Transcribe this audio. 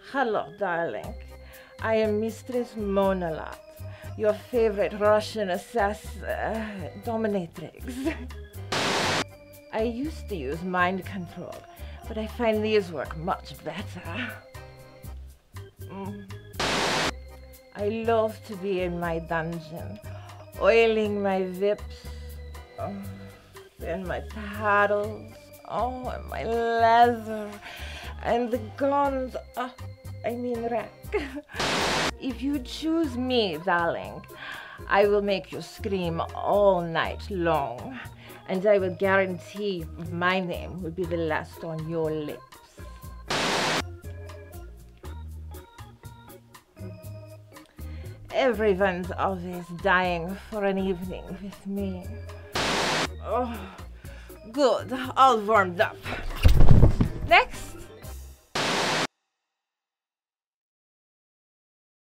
Hello, darling. I am Mistress Mona Lott, your favorite Russian assassin, Dominatrix. I used to use mind control, but I find these work much better. I love to be in my dungeon, oiling my whips, and my paddles, and my leather, and the guns, rack. If you choose me, darling, I will make you scream all night long, and I will guarantee my name will be the last on your lips. Everyone's always dying for an evening with me. Oh, good, all warmed up. Next.